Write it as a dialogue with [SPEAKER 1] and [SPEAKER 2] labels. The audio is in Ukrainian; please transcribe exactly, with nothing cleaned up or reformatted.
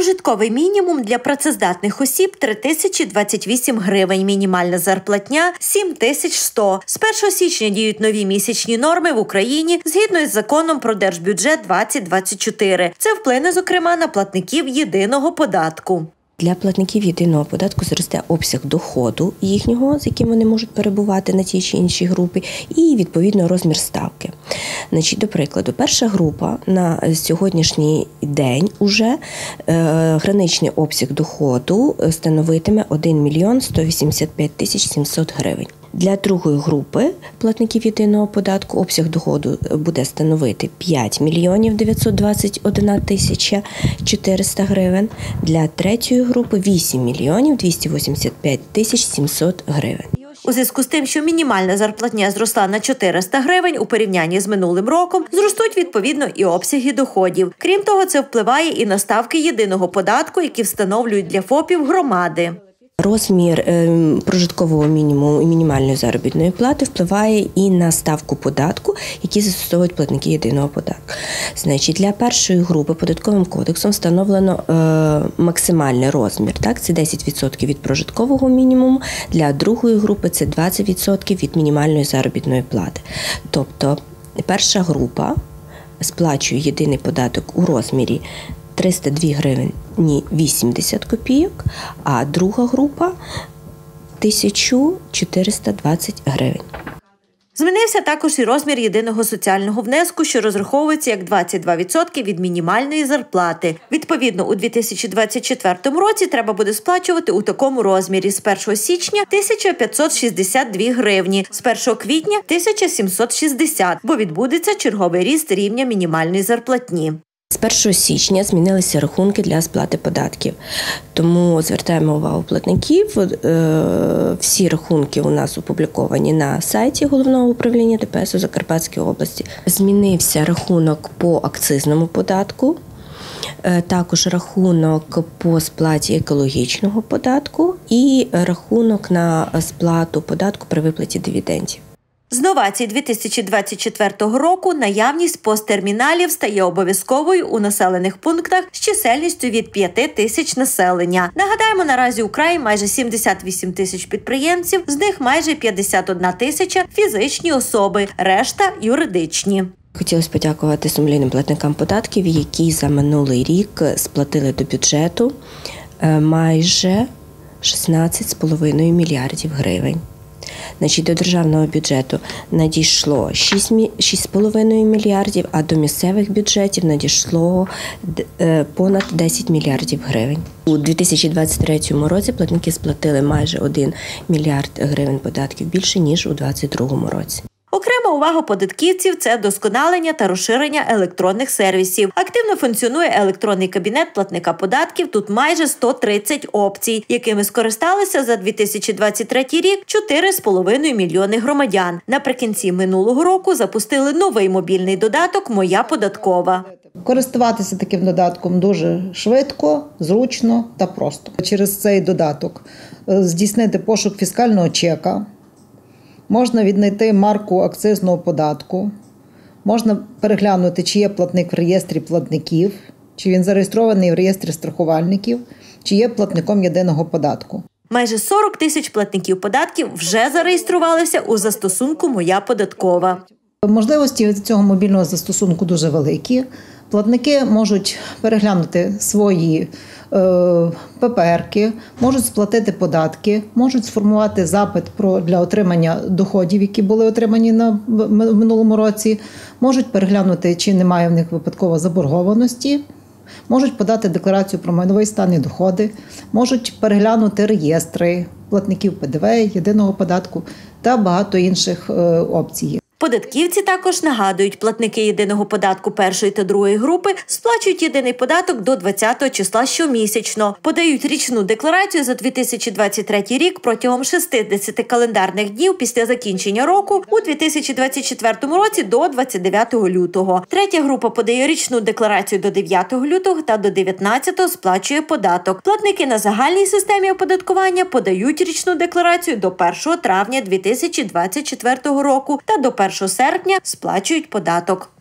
[SPEAKER 1] Прожитковий мінімум для працездатних осіб – три тисячі двадцять вісім гривень, мінімальна зарплатня – сім тисяч сто. З першого січня діють нові місячні норми в Україні згідно із законом про Держбюджет двадцять двадцять чотири. Це вплине, зокрема, на платників єдиного податку.
[SPEAKER 2] Для платників єдиного податку зросте обсяг доходу їхнього, з яким вони можуть перебувати на тій чи іншій групі, і, відповідно, розмір ставки. Значить, до прикладу, перша група на сьогоднішній день уже е, граничний обсяг доходу становитиме один мільйон сто вісімдесят п'ять тисяч сімсот гривень. Для другої групи платників єдиного податку обсяг доходу буде становити п'ять мільйонів дев'ятсот двадцять одна тисяча чотириста гривень. Для третьої групи вісім мільйонів двісті вісімдесят п'ять тисяч сімсот гривень.
[SPEAKER 1] У зв'язку з тим, що мінімальна зарплатня зросла на чотириста гривень у порівнянні з минулим роком, зростуть відповідно і обсяги доходів. Крім того, це впливає і на ставки єдиного податку, які встановлюють для ФОПів громади.
[SPEAKER 2] Розмір прожиткового мінімуму і мінімальної заробітної плати впливає і на ставку податку, які застосовують платники єдиного податку. Значить, для першої групи податковим кодексом встановлено е, максимальний розмір. Так? Це десять відсотків від прожиткового мінімуму, для другої групи це двадцять відсотків від мінімальної заробітної плати. Тобто перша група сплачує єдиний податок у розмірі триста дві гривні вісімдесят копійок, а друга група – тисяча чотириста двадцять гривень.
[SPEAKER 1] Змінився також і розмір єдиного соціального внеску, що розраховується як двадцять два відсотки від мінімальної зарплати. Відповідно, у дві тисячі двадцять четвертому році треба буде сплачувати у такому розмірі: з першого січня – тисяча п'ятсот шістдесят дві гривні, з першого квітня – тисяча сімсот шістдесят, бо відбудеться черговий ріст рівня мінімальної зарплатні.
[SPEAKER 2] З першого січня змінилися рахунки для сплати податків, тому звертаємо увагу платників. Всі рахунки у нас опубліковані на сайті Головного управління Д П С у Закарпатській області. Змінився рахунок по акцизному податку, також рахунок по сплаті екологічного податку і рахунок на сплату податку при виплаті дивідендів.
[SPEAKER 1] З новацій дві тисячі двадцять четвертого року наявність посттерміналів стає обов'язковою у населених пунктах з чисельністю від п'яти тисяч населення. Нагадаємо, наразі у краї майже сімдесят вісім тисяч підприємців, з них майже п'ятдесят одна тисяча – фізичні особи, решта – юридичні.
[SPEAKER 2] Хотілося подякувати сумлінним платникам податків, які за минулий рік сплатили до бюджету майже шістнадцять з половиною мільярдів гривень. Значить, до державного бюджету надійшло шість з половиною мільярдів, а до місцевих бюджетів надійшло понад десять мільярдів гривень. У дві тисячі двадцять третьому році платники сплатили майже один мільярд гривень податків більше, ніж у двадцять другому році.
[SPEAKER 1] Окрема увага податківців – це вдосконалення та розширення електронних сервісів. Активно функціонує електронний кабінет платника податків, тут майже сто тридцять опцій, якими скористалися за дві тисячі двадцять третій рік чотири з половиною мільйони громадян. Наприкінці минулого року запустили новий мобільний додаток «Моя податкова».
[SPEAKER 3] Користуватися таким додатком дуже швидко, зручно та просто. Через цей додаток здійснити пошук фіскального чека, можна віднайти марку акцизного податку, можна переглянути, чи є платник в реєстрі платників, чи він зареєстрований в реєстрі страхувальників, чи є платником єдиного податку.
[SPEAKER 1] Майже сорок тисяч платників податків вже зареєструвалися у застосунку «Моя податкова».
[SPEAKER 3] Можливості цього мобільного застосунку дуже великі. Платники можуть переглянути свої е, пеперки, можуть сплатити податки, можуть сформувати запит про, для отримання доходів, які були отримані на в минулому році, можуть переглянути, чи немає в них випадково заборгованості, можуть подати декларацію про майновий стан і доходи, можуть переглянути реєстри платників П Д В, єдиного податку та багато інших е, опцій.
[SPEAKER 1] Податківці також нагадують, платники єдиного податку першої та другої групи сплачують єдиний податок до двадцятого числа щомісячно. Подають річну декларацію за дві тисячі двадцять третій рік протягом шістдесят календарних днів після закінчення року у дві тисячі двадцять четвертому році до двадцять дев'ятого лютого. Третя група подає річну декларацію до дев'ятого лютого та до дев'ятнадцятого сплачує податок. Платники на загальній системі оподаткування подають річну декларацію до першого травня дві тисячі двадцять четвертого року та до першого серпня сплачують податок.